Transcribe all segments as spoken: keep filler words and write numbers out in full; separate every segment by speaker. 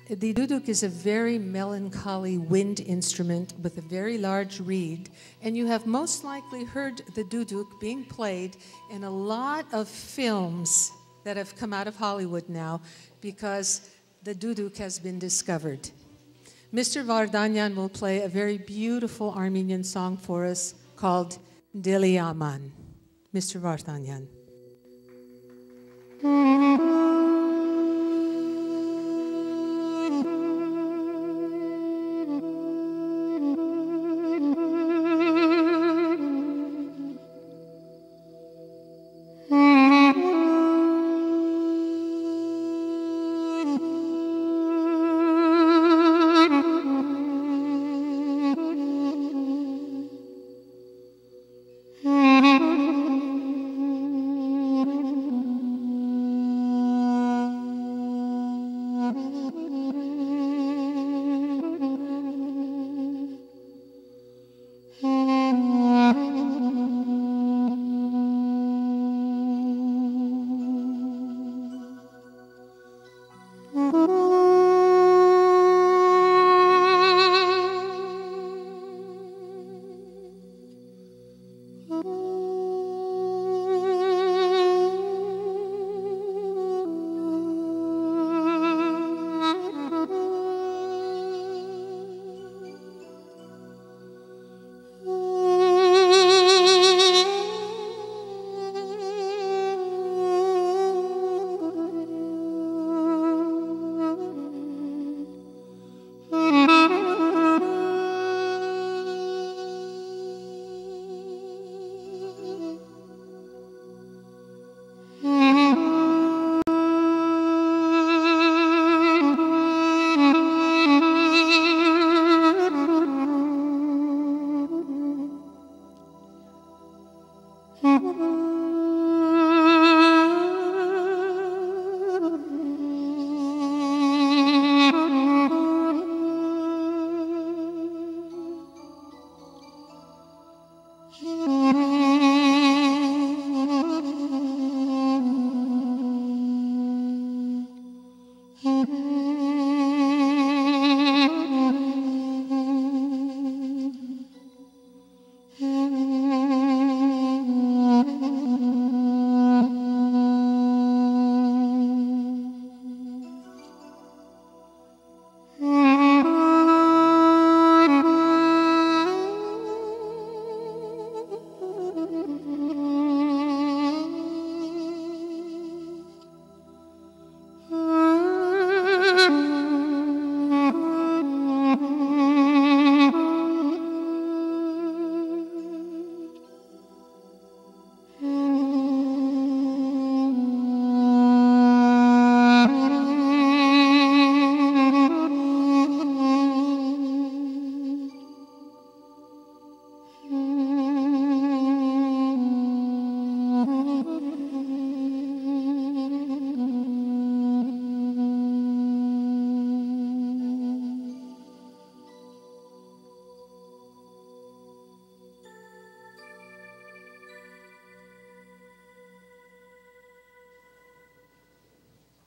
Speaker 1: The duduk is a very melancholy wind instrument with a very large reed, and you have most likely heard the duduk being played in a lot of films that have come out of Hollywood now because the duduk has been discovered. Mister Vardanyan will play a very beautiful Armenian song for us called Deli Aman. Mister Vardanyan.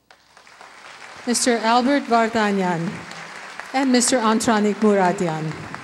Speaker 1: Mister Albert Vardanyan and Mister Antranik Muradian.